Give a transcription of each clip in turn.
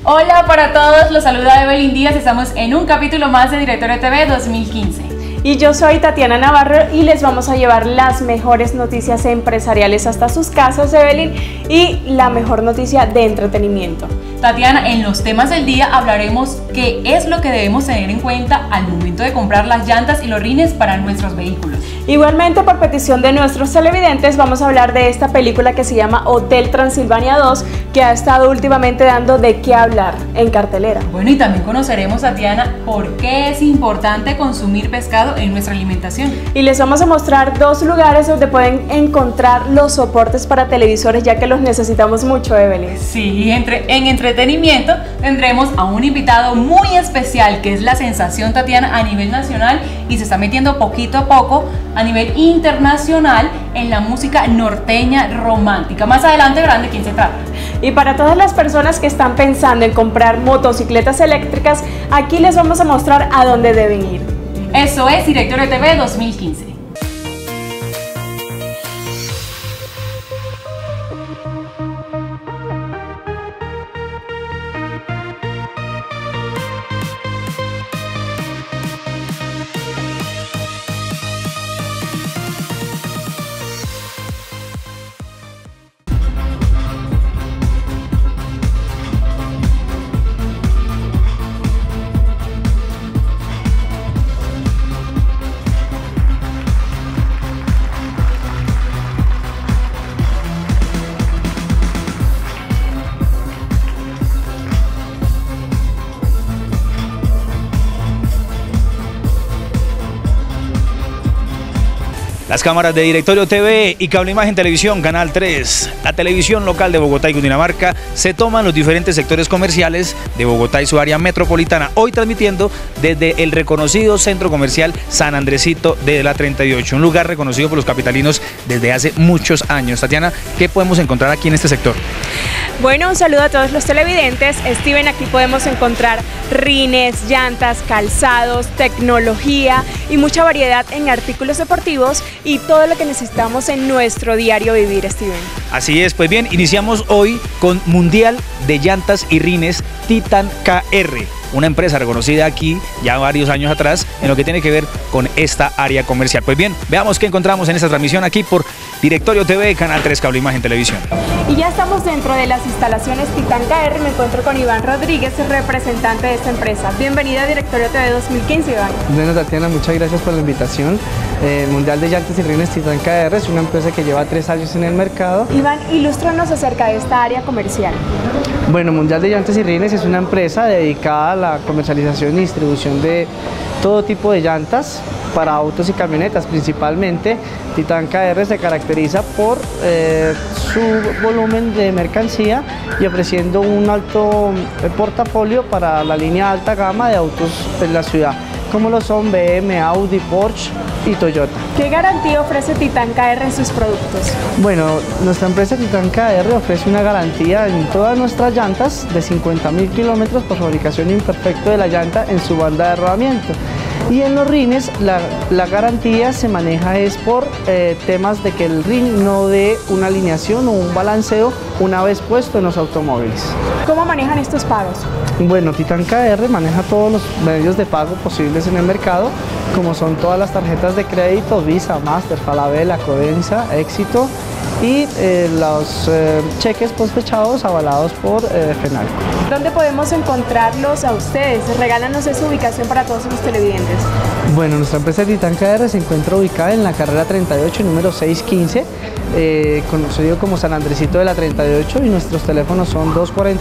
Hola para todos, los saluda Evelyn Díaz, estamos en un capítulo más de Directorio TV 2015. Y yo soy Tatiana Navarro y les vamos a llevar las mejores noticias empresariales hasta sus casas, Evelyn, y la mejor noticia de entretenimiento. Tatiana, en los temas del día hablaremos qué es lo que debemos tener en cuenta al momento de comprar las llantas y los rines para nuestros vehículos. Igualmente, por petición de nuestros televidentes, vamos a hablar de esta película que se llama Hotel Transilvania 2, que ha estado últimamente dando de qué hablar en cartelera. Bueno, y también conoceremos, Tatiana, por qué es importante consumir pescado en nuestra alimentación. Y les vamos a mostrar dos lugares donde pueden encontrar los soportes para televisores, ya que los necesitamos mucho, Evelyn. Sí, en entretenimiento tendremos a un invitado muy especial, que es la sensación, Tatiana, a nivel nacional, y se está metiendo poquito a poco a nivel internacional en la música norteña romántica. Más adelante verán de quién se trata. Y para todas las personas que están pensando en comprar motocicletas eléctricas, aquí les vamos a mostrar a dónde deben ir. Eso es Directorio TV 2015. Las cámaras de Directorio TV y Cable Imagen Televisión, Canal 3, la televisión local de Bogotá y Cundinamarca, se toman los diferentes sectores comerciales de Bogotá y su área metropolitana, hoy transmitiendo desde el reconocido centro comercial San Andresito de la 38, un lugar reconocido por los capitalinos desde hace muchos años. Tatiana, ¿qué podemos encontrar aquí en este sector? Bueno, un saludo a todos los televidentes. Steven, aquí podemos encontrar rines, llantas, calzados, tecnología y mucha variedad en artículos deportivos y todo lo que necesitamos en nuestro diario vivir, Steven. Así es, pues bien, iniciamos hoy con Mundial de Llantas y Rines Titan KR, una empresa reconocida aquí ya varios años atrás en lo que tiene que ver con esta área comercial. Pues bien, veamos qué encontramos en esta transmisión aquí por Directorio TV, Canal 3, Cable Imagen Televisión. Y ya estamos dentro de las instalaciones Titan KR, me encuentro con Iván Rodríguez, representante de esta empresa. Bienvenida a Directorio TV 2015, Iván. Bueno, Tatiana, muchas gracias por la invitación. Mundial de Llantas y Rines Titan KR es una empresa que lleva 3 años en el mercado. Iván, ilústranos acerca de esta área comercial. Bueno, Mundial de Llantas y Rines es una empresa dedicada a la comercialización y distribución de todo tipo de llantas para autos y camionetas. Principalmente, Titan KR se caracteriza por su volumen de mercancía y ofreciendo un alto portafolio para la línea alta gama de autos en la ciudad, como lo son BM, Audi, Porsche y Toyota. ¿Qué garantía ofrece Titan KR en sus productos? Bueno, nuestra empresa Titan KR ofrece una garantía en todas nuestras llantas de 50.000 kilómetros por fabricación imperfecto de la llanta en su banda de rodamiento. Y en los rines la garantía se maneja es por temas de que el rin no dé una alineación o un balanceo una vez puesto en los automóviles. ¿Cómo manejan estos pagos? Bueno, Titan KR maneja todos los medios de pago posibles en el mercado, como son todas las tarjetas de crédito, Visa, Master, Falabella, Codensa, Éxito y los cheques postfechados avalados por FENALCO. ¿Dónde podemos encontrarlos a ustedes? Regálanos esa ubicación para todos los televidentes. Bueno, nuestra empresa Titan KR se encuentra ubicada en la carrera 38, número 615, conocido como San Andresito de la 38, y nuestros teléfonos son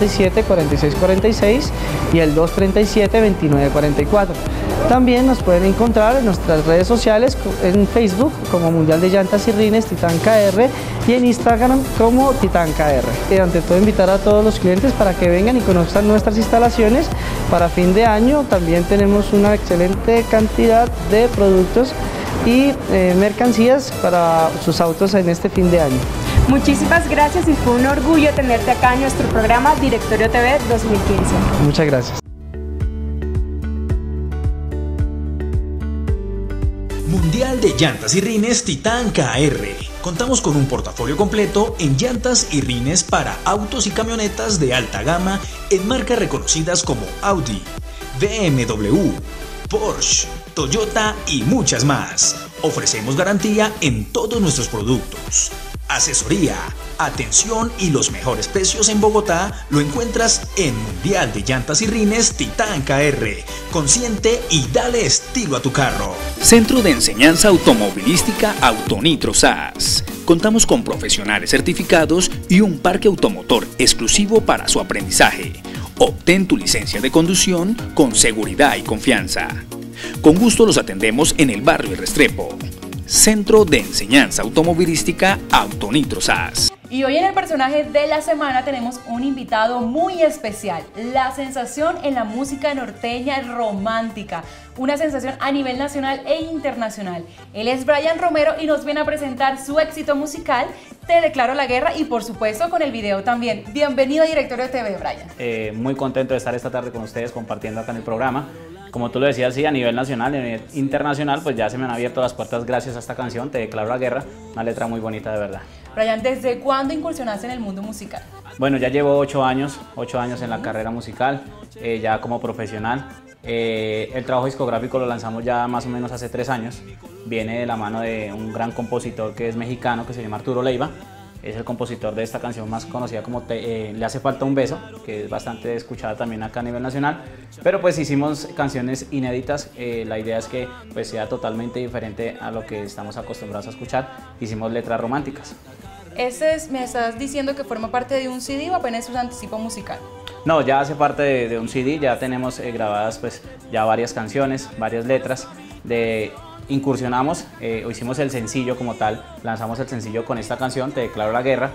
247-4646 y el 237-2944. También nos pueden encontrar en nuestras redes sociales, en Facebook como Mundial de Llantas y Rines Titan KR y en Instagram como Titan KR. Y ante todo invitar a todos los clientes para que vengan y conozcan nuestras instalaciones. Para fin de año también tenemos una excelente cantidad de productos y mercancías para sus autos en este fin de año. Muchísimas gracias y fue un orgullo tenerte acá en nuestro programa Directorio TV 2015. Muchas gracias. Mundial de Llantas y Rines Titan KR. Contamos con un portafolio completo en llantas y rines para autos y camionetas de alta gama en marcas reconocidas como Audi, BMW, Porsche, Toyota y muchas más. Ofrecemos garantía en todos nuestros productos. Asesoría, atención y los mejores precios en Bogotá lo encuentras en Mundial de Llantas y Rines Titán KR. Consciente y dale estilo a tu carro. Centro de Enseñanza Automovilística Autonitro SAS. Contamos con profesionales certificados y un parque automotor exclusivo para su aprendizaje. Obtén tu licencia de conducción con seguridad y confianza. Con gusto los atendemos en el barrio El Restrepo. Centro de Enseñanza Automovilística Autonitro SAS. Y hoy en el personaje de la semana tenemos un invitado muy especial, la sensación en la música norteña romántica, una sensación a nivel nacional e internacional. Él es Brian Romero y nos viene a presentar su éxito musical, Te Declaro la Guerra, y por supuesto con el video también. Bienvenido a Directorio TV, Brian. Muy contento de estar esta tarde con ustedes compartiendo acá en el programa. Como tú lo decías, sí, a nivel nacional y a nivel internacional, pues ya se me han abierto las puertas gracias a esta canción, Te Declaro la Guerra, una letra muy bonita de verdad. Brian, ¿desde cuándo incursionaste en el mundo musical? Bueno, ya llevo 8 años en la carrera musical, ya como profesional. El trabajo discográfico lo lanzamos ya más o menos hace 3 años. Viene de la mano de un gran compositor que es mexicano, que se llama Arturo Leiva. Es el compositor de esta canción más conocida como Le Hace Falta un Beso, que es bastante escuchada también acá a nivel nacional. Pero pues hicimos canciones inéditas, la idea es que pues sea totalmente diferente a lo que estamos acostumbrados a escuchar. Hicimos letras románticas. ¿Me estás diciendo que forma parte de un CD o apenas es un anticipo musical? No, ya hace parte de un CD, ya tenemos grabadas pues ya varias canciones, varias letras. Incursionamos, hicimos el sencillo como tal, lanzamos el sencillo con esta canción, Te Declaro la Guerra,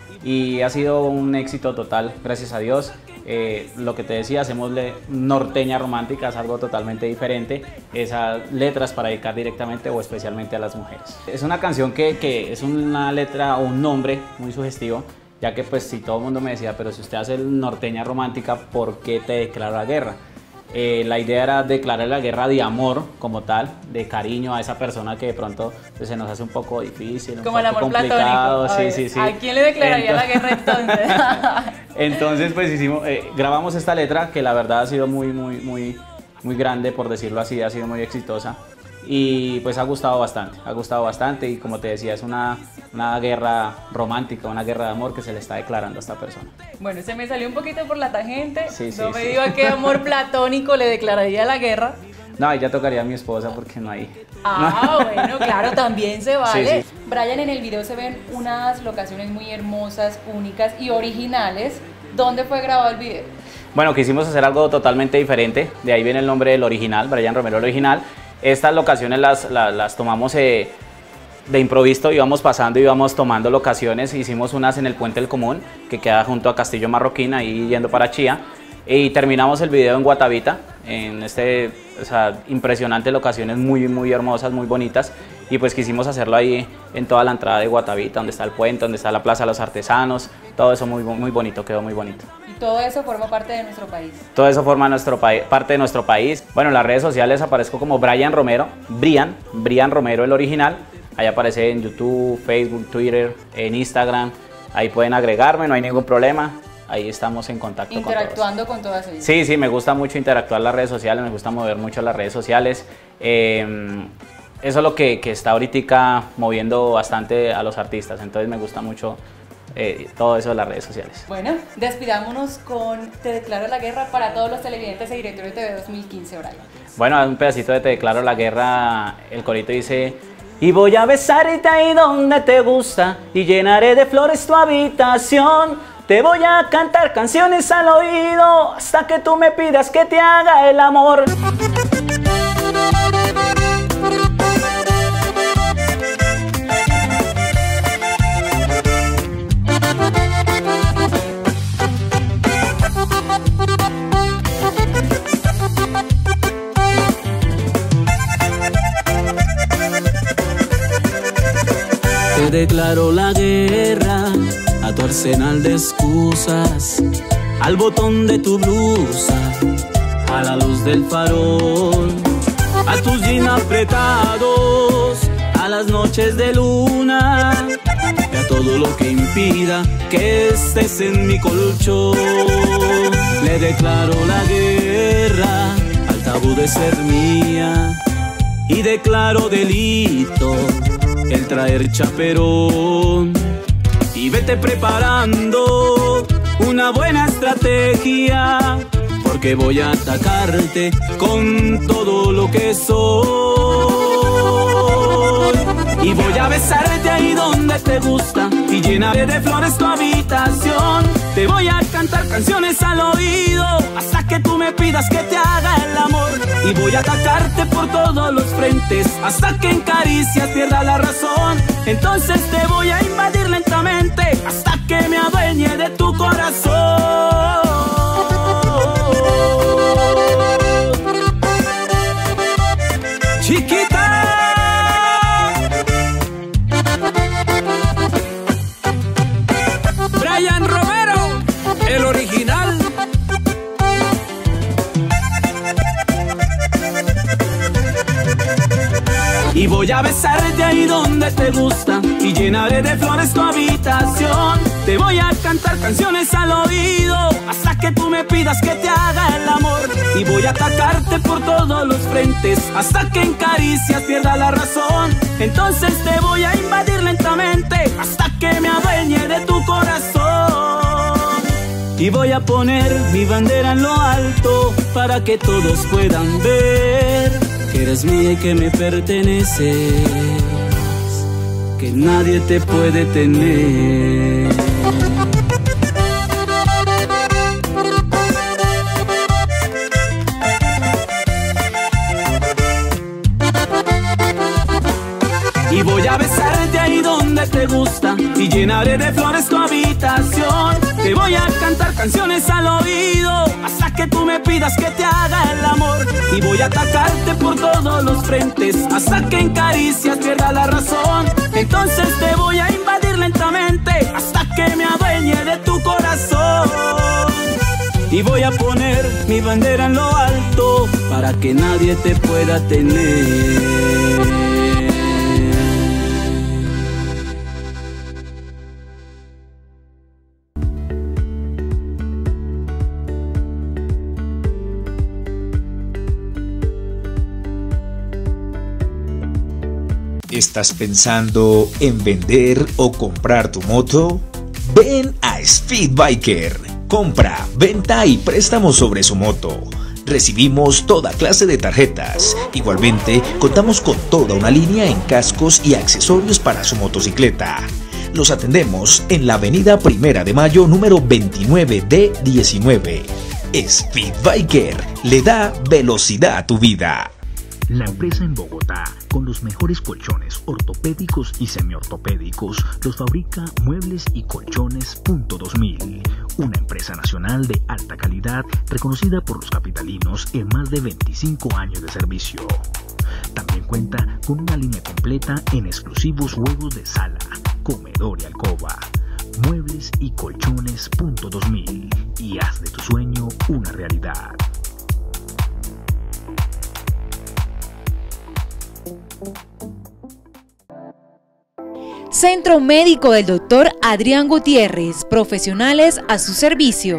y ha sido un éxito total, gracias a Dios. Lo que te decía, hacemos norteña romántica, es algo totalmente diferente, esas letras para dedicar directamente o especialmente a las mujeres. Es una canción que es una letra o un nombre muy sugestivo, ya que pues si todo el mundo me decía, pero si usted hace norteña romántica, ¿por qué Te Declaro la Guerra? La idea era declarar la guerra de amor como tal, de cariño a esa persona que de pronto pues, se nos hace un poco difícil, como el amor platónico. Sí. ¿A quién le declararía la guerra entonces? Entonces pues grabamos esta letra que la verdad ha sido muy grande, por decirlo así, ha sido muy exitosa. Y pues ha gustado bastante y como te decía es una guerra romántica, una guerra de amor que se le está declarando a esta persona. Bueno, se me salió un poquito por la tangente, no me sí. digo a qué amor platónico le declararía la guerra. No, ahí ya tocaría a mi esposa porque no hay. Bueno, claro, también se vale. Sí. Brian, en el video se ven unas locaciones muy hermosas, únicas y originales. ¿Dónde fue grabado el video? Bueno, quisimos hacer algo totalmente diferente, de ahí viene el nombre del original, Brian Romero el original. Estas locaciones las tomamos de improviso, íbamos pasando, íbamos tomando locaciones, hicimos unas en el Puente del Común, que queda junto a Castillo Marroquín, ahí yendo para Chía, y terminamos el video en Guatavita, en impresionantes locaciones muy hermosas, muy bonitas, y pues quisimos hacerlo ahí en toda la entrada de Guatavita, donde está el puente, donde está la Plaza de los Artesanos, todo eso muy bonito, quedó muy bonito. ¿Y todo eso forma parte de nuestro país? Todo eso forma parte de nuestro país. Bueno, en las redes sociales aparezco como Brian Romero, Brian Romero el original. Ahí aparece en YouTube, Facebook, Twitter, en Instagram. Ahí pueden agregarme, no hay ningún problema. Ahí estamos en contacto interactuando con todas ellas. Sí, me gusta mucho interactuar en las redes sociales, me gusta mover mucho las redes sociales. Eso es lo que está ahorita moviendo bastante a los artistas, entonces me gusta mucho todo eso de las redes sociales. Bueno, despidámonos con Te Declaro la Guerra para todos los televidentes de Directorio TV 2015, Brian. Bueno, un pedacito de Te Declaro la Guerra, el corito dice: y voy a besarte ahí donde te gusta y llenaré de flores tu habitación. Te voy a cantar canciones al oído hasta que tú me pidas que te haga el amor. Te declaro la guerra a tu arsenal de excusas, al botón de tu blusa, a la luz del farol, a tus jeans apretados, a la las noches de luna y a todo lo que impida que estés en mi colchón. Le declaro la guerra al tabú de ser mía y declaro delito el traer chaperón. Y vete preparando una buena estrategia, porque voy a atacarte con todo lo que soy. Y voy a besarte ahí donde te gusta y llenaré de flores tu habitación. Te voy a cantar canciones al oído hasta que tú me pidas que te haga el amor. Y voy a atacarte por todos los frentes hasta que en caricias pierda la razón. Entonces te voy a invadir lentamente hasta que me adueñe de tu corazón. Chiquita, Brian Romero, el original. Y voy a besarte ahí donde te gusta y llenaré de flores tu habitación. Te voy a cantar canciones al oído hasta que tú me pidas que te haga el amor. Y voy a atacarte por todos los frentes hasta que en caricias pierda la razón. Entonces te voy a invadir lentamente hasta que me adueñe de tu corazón. Y voy a poner mi bandera en lo alto para que todos puedan ver que eres mía y que me perteneces, que nadie te puede tener. Y voy a besarte ahí donde te gusta y llenaré de flores tu habitación. Te voy a cantar canciones al oído hasta que tú me pidas que te haga el amor. Y voy a atacarte por todos los frentes hasta que en caricias pierda la razón. Entonces te voy a invadir lentamente hasta que me adueñe de tu corazón. Y voy a poner mi bandera en lo alto para que nadie te pueda tener. ¿Estás pensando en vender o comprar tu moto? Ven a Speed Biker. Compra, venta y préstamo sobre su moto. Recibimos toda clase de tarjetas. Igualmente, contamos con toda una línea en cascos y accesorios para su motocicleta. Los atendemos en la avenida 1 de Mayo, número 29D19. Speed Biker le da velocidad a tu vida. La empresa en Bogotá, con los mejores colchones ortopédicos y semiortopédicos, los fabrica Muebles y Colchones Punto 2000, una empresa nacional de alta calidad reconocida por los capitalinos en más de 25 años de servicio. También cuenta con una línea completa en exclusivos juegos de sala, comedor y alcoba. Muebles y Colchones Punto 2000, y haz de tu sueño una realidad. Centro Médico del Dr. Adrián Gutiérrez, profesionales a su servicio.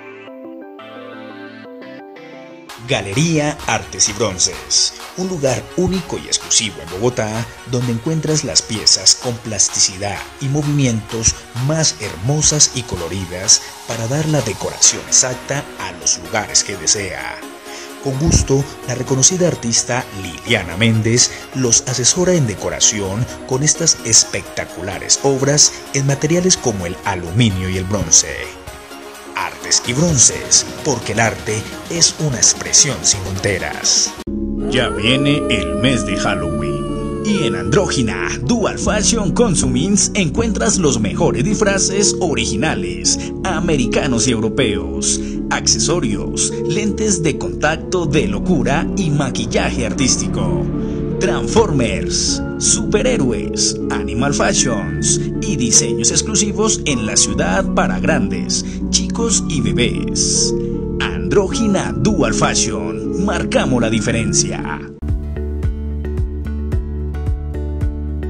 Galería Artes y Bronces, un lugar único y exclusivo en Bogotá, donde encuentras las piezas con plasticidad y movimientos más hermosas y coloridas para dar la decoración exacta a los lugares que desea. Con gusto, la reconocida artista Liliana Méndez los asesora en decoración con estas espectaculares obras en materiales como el aluminio y el bronce. Artes y Bronces, porque el arte es una expresión sin fronteras. Ya viene el mes de Halloween. Y en Andrógina Dual Fashion Consumings encuentras los mejores disfraces originales, americanos y europeos, accesorios, lentes de contacto de locura y maquillaje artístico, Transformers, superhéroes, Animal Fashions y diseños exclusivos en la ciudad para grandes, chicos y bebés. Andrógina Dual Fashion, marcamos la diferencia.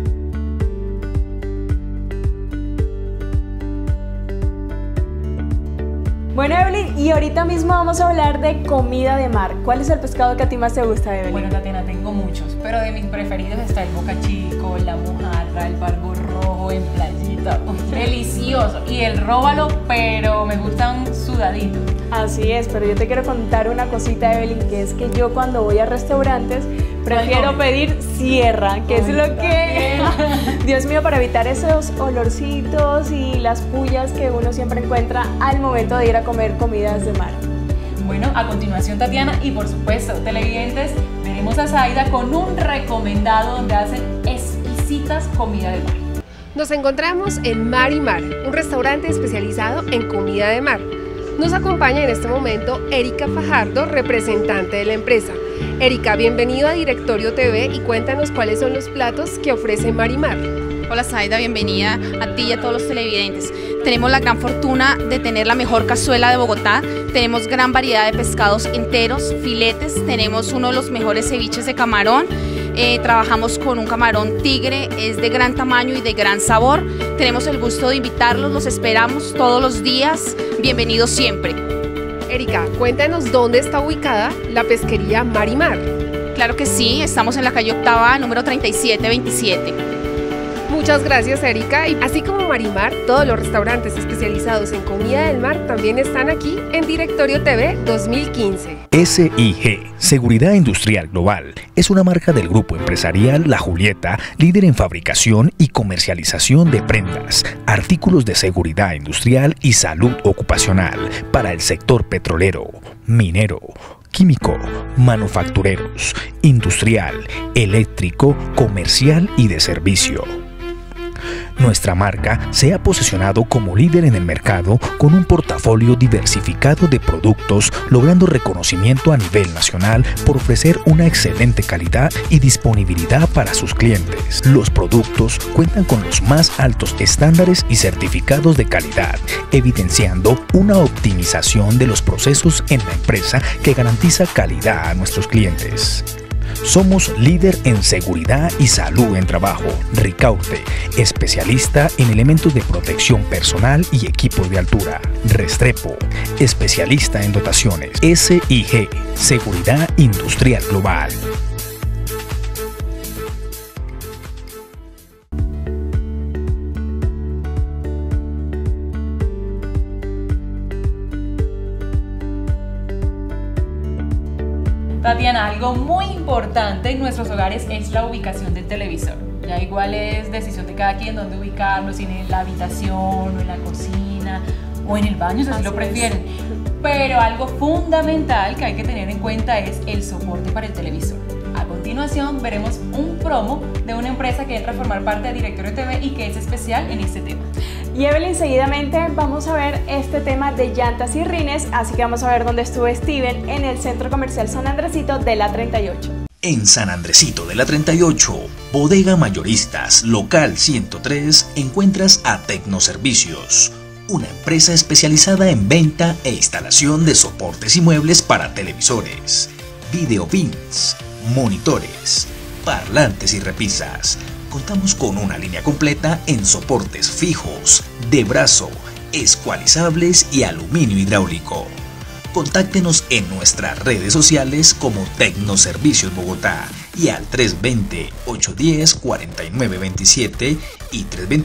Bueno, Evelyn, y ahorita mismo vamos a hablar de comida de mar. ¿Cuál es el pescado que a ti más te gusta, Evelyn? Bueno, Tatiana, tengo muchos, pero de mis preferidos está el bocachico, la mojarra, el barbo rojo en playita. Uf, delicioso. Y el róbalo, pero me gustan sudaditos. Así es, pero yo te quiero contar una cosita, Evelyn, que es que yo cuando voy a restaurantes prefiero pedir sierra, que es lo que... Dios mío, para evitar esos olorcitos y las pullas que uno siempre encuentra al momento de ir a comer comidas de mar. Bueno, a continuación, Tatiana, y por supuesto, televidentes, veremos a Zaida con un recomendado donde hacen exquisitas comidas de mar. Nos encontramos en Mar y Mar, un restaurante especializado en comida de mar. Nos acompaña en este momento Erika Fajardo, representante de la empresa. Erika, bienvenido a Directorio TV y cuéntanos cuáles son los platos que ofrece Mar y Mar. Hola Zaida, bienvenida a ti y a todos los televidentes. Tenemos la gran fortuna de tener la mejor cazuela de Bogotá, tenemos gran variedad de pescados enteros, filetes, tenemos uno de los mejores ceviches de camarón, trabajamos con un camarón tigre, es de gran tamaño y de gran sabor. Tenemos el gusto de invitarlos, los esperamos todos los días, bienvenidos siempre. Erika, cuéntanos dónde está ubicada la pesquería Mar y Mar. Claro que sí, estamos en la calle Octava, número 3727. Muchas gracias, Erika. Y así como Mar y Mar, todos los restaurantes especializados en comida del mar también están aquí en Directorio TV 2015. SIG, Seguridad Industrial Global, es una marca del grupo empresarial La Julieta, líder en fabricación y comercialización de prendas, artículos de seguridad industrial y salud ocupacional para el sector petrolero, minero, químico, manufactureros, industrial, eléctrico, comercial y de servicio. Nuestra marca se ha posicionado como líder en el mercado con un portafolio diversificado de productos, logrando reconocimiento a nivel nacional por ofrecer una excelente calidad y disponibilidad para sus clientes. Los productos cuentan con los más altos estándares y certificados de calidad, evidenciando una optimización de los procesos en la empresa que garantiza calidad a nuestros clientes. Somos líder en seguridad y salud en trabajo. Ricaurte, especialista en elementos de protección personal y equipos de altura. Restrepo, especialista en dotaciones. SIG, Seguridad Industrial Global. Tatiana, algo muy importante en nuestros hogares es la ubicación del televisor. Ya igual es decisión de cada quien dónde ubicarlo, si en la habitación o en la cocina o en el baño, si así lo prefieren. Pero algo fundamental que hay que tener en cuenta es el soporte para el televisor. A continuación veremos un promo de una empresa que entra a formar parte de Directorio TV y que es especial en este tema. Y Evelyn, seguidamente vamos a ver este tema de llantas y rines, así que vamos a ver dónde estuvo Steven en el Centro Comercial San Andresito de la 38. En San Andresito de la 38, Bodega Mayoristas, local 103, encuentras a Tecnoservicios, una empresa especializada en venta e instalación de soportes y muebles para televisores, video bins, monitores, parlantes y repisas. Contamos con una línea completa en soportes fijos, de brazo, escualizables y aluminio hidráulico. Contáctenos en nuestras redes sociales como Tecnoservicios Bogotá y al 320-810-4927 y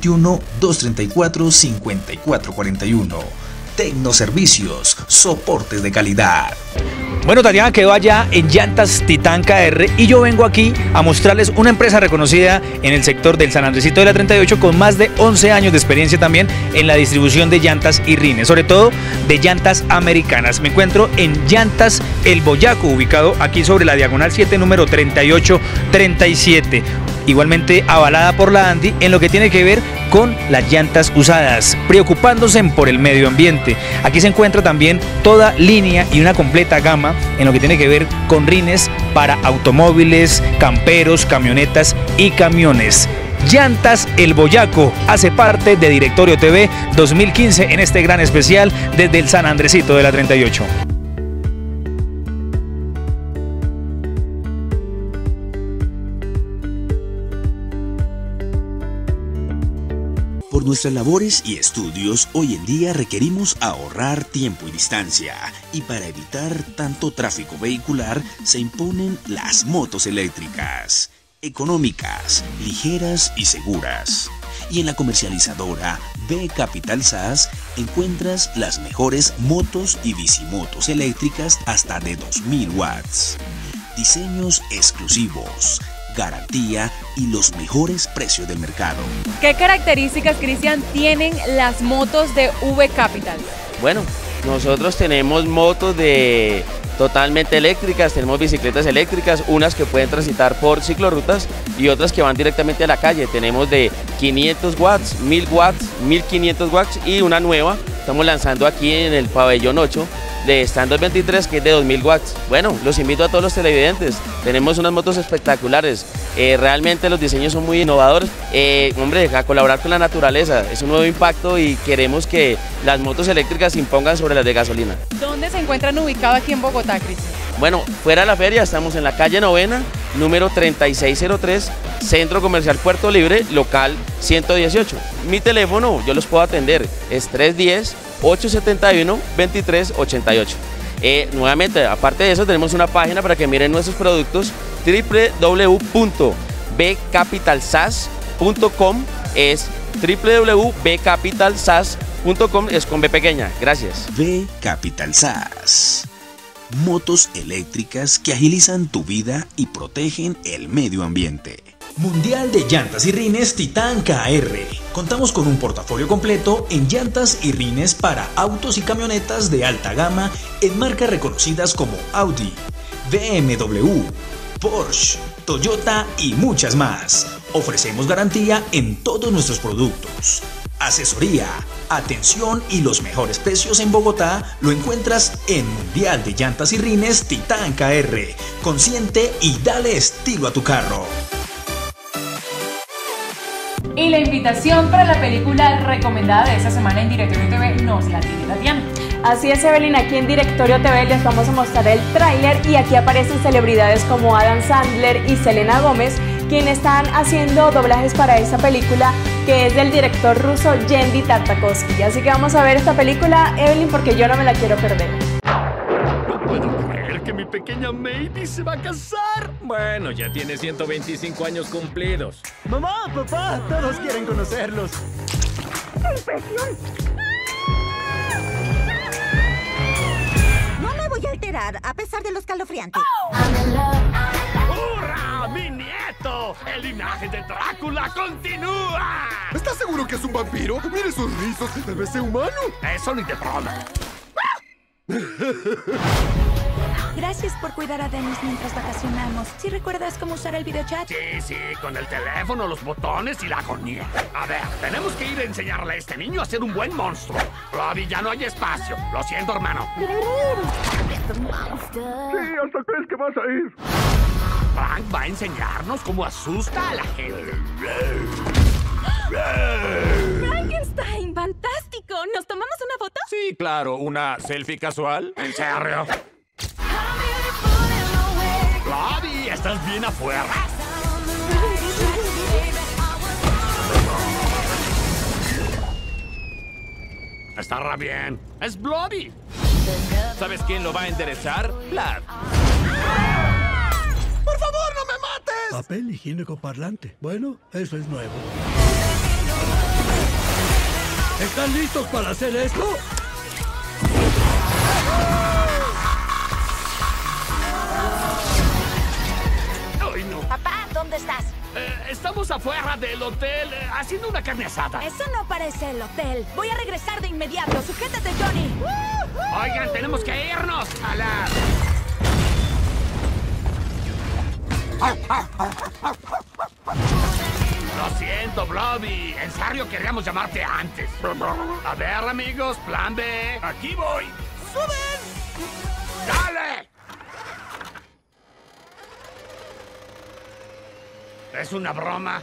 321-234-5441. Tecnoservicios, soportes de calidad. Bueno, Tatiana quedó allá en Llantas Titán KR y yo vengo aquí a mostrarles una empresa reconocida en el sector del San Andresito de la 38 con más de 11 años de experiencia también en la distribución de llantas y rines, sobre todo de llantas americanas. Me encuentro en Llantas El Boyaco, ubicado aquí sobre la diagonal 7, número 3837. Igualmente avalada por la ANDI en lo que tiene que ver con las llantas usadas, preocupándose por el medio ambiente. Aquí se encuentra también toda línea y una completa gama en lo que tiene que ver con rines para automóviles, camperos, camionetas y camiones. Llantas El Boyaco hace parte de Directorio TV 2015 en este gran especial desde el San Andresito de la 38. Por nuestras labores y estudios, hoy en día requerimos ahorrar tiempo y distancia, y para evitar tanto tráfico vehicular se imponen las motos eléctricas, económicas, ligeras y seguras. Y en la comercializadora B Capital SAS encuentras las mejores motos y bicimotos eléctricas hasta de 2000 watts. Diseños exclusivos, garantía y los mejores precios del mercado. ¿Qué características, Cristian, tienen las motos de V Capital? Bueno, nosotros tenemos motos totalmente eléctricas, tenemos bicicletas eléctricas, unas que pueden transitar por ciclorrutas y otras que van directamente a la calle. Tenemos de 500 watts, 1000 watts, 1500 watts y una nueva. Estamos lanzando aquí en el pabellón 8 de Stand 223, que es de 2000 watts. Bueno, los invito a todos los televidentes. Tenemos unas motos espectaculares. Realmente los diseños son muy innovadores. Hombre, a colaborar con la naturaleza. Es un nuevo impacto y queremos que las motos eléctricas se impongan sobre las de gasolina. ¿Dónde se encuentran ubicados aquí en Bogotá, Cristian? Bueno, fuera de la feria estamos en la calle Novena, número 3603, Centro Comercial Puerto Libre, local 118. Mi teléfono, yo los puedo atender, es 310-871-2388. Nuevamente, aparte de eso, tenemos una página para que miren nuestros productos, www.bcapitalsas.com, es www.bcapitalsas.com, es con B pequeña. Gracias. B Capital SAS. Motos eléctricas que agilizan tu vida y protegen el medio ambiente. Mundial de Llantas y Rines Titán KR. Contamos con un portafolio completo en llantas y rines para autos y camionetas de alta gama en marcas reconocidas como Audi, BMW, Porsche, Toyota y muchas más. Ofrecemos garantía en todos nuestros productos. Asesoría, atención y los mejores precios en Bogotá lo encuentras en Mundial de Llantas y Rines Titán KR. Consiente y dale estilo a tu carro. Y la invitación para la película recomendada de esta semana en Directorio TV nos la tiene Tatiana. Así es, Evelyn, aquí en Directorio TV les vamos a mostrar el tráiler y aquí aparecen celebridades como Adam Sandler y Selena Gómez, quienes están haciendo doblajes para esta película, que es del director ruso Genndy Tartakovsky. Así que vamos a ver esta película, Evelyn, porque yo no me la quiero perder. No puedo creer que mi pequeña Maybe se va a casar. Bueno, ya tiene 125 años cumplidos. Mamá, papá, todos quieren conocerlos. ¡Impresión! No me voy a alterar, a pesar de lo escalofriante. ¡Hurra! ¡Mi nieto! ¡El linaje de Drácula continúa! ¿Estás seguro que es un vampiro? Mire sus rizos, debe ser humano. Eso ni de broma. Gracias por cuidar a Dennis mientras vacacionamos. ¿Sí recuerdas cómo usar el videochat? Sí, con el teléfono, los botones y la agonía. A ver, tenemos que ir a enseñarle a este niño a ser un buen monstruo. Robbie, ya no hay espacio. Lo siento, hermano. Sí, ¿hasta crees que vas a ir? Frank va a enseñarnos cómo asusta a la gente. ¡Frankenstein! ¡Fantástico! ¿Nos tomamos una foto? Sí, claro. ¿Una selfie casual? ¿En serio? Robbie, ¿estás bien afuera? Estará bien. Es Bloody. ¿Sabes quién lo va a enderezar? Vlad. ¡Por favor, no me mates! Papel higiénico parlante. Bueno, eso es nuevo. ¿Están listos para hacer esto? ¡Ay, no! Papá, ¿dónde estás? Estamos afuera del hotel haciendo una carne asada. Eso no parece el hotel. Voy a regresar de inmediato. ¡Sujétate, Johnny! Oigan, tenemos que irnos a la... Lo siento, Bloody. En serio queríamos llamarte antes. A ver, amigos, plan B. Aquí voy. ¡Suben! ¡Dale! Es una broma.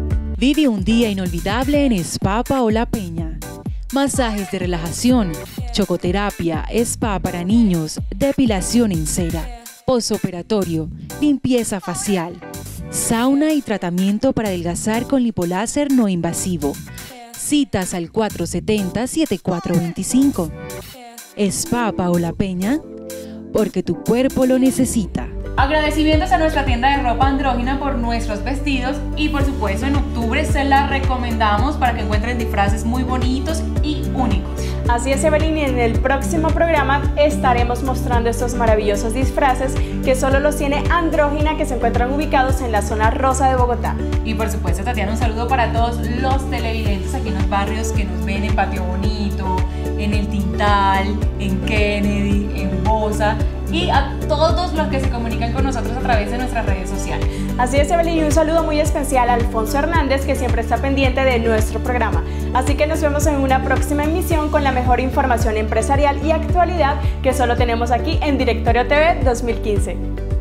Vive un día inolvidable en Spa Paola Peña. Masajes de relajación, chocoterapia, spa para niños, depilación en cera, posoperatorio, limpieza facial, sauna y tratamiento para adelgazar con lipoláser no invasivo. Citas al 470-7425. Spa Paola Peña, porque tu cuerpo lo necesita. Agradecimientos a nuestra tienda de ropa andrógina por nuestros vestidos y por supuesto en octubre se la recomendamos para que encuentren disfraces muy bonitos y únicos. Así es, Evelyn, y en el próximo programa estaremos mostrando estos maravillosos disfraces que solo los tiene Andrógina, que se encuentran ubicados en la zona rosa de Bogotá. Y por supuesto, Tatiana, un saludo para todos los televidentes aquí en los barrios que nos ven en Patio Bonito, en El Tintal, en Kennedy, en Bosa, y a todos los que se comunican con nosotros a través de nuestras redes sociales. Así es, Evelyn, y un saludo muy especial a Alfonso Hernández, que siempre está pendiente de nuestro programa. Así que nos vemos en una próxima emisión con la mejor información empresarial y actualidad que solo tenemos aquí en Directorio TV 2015.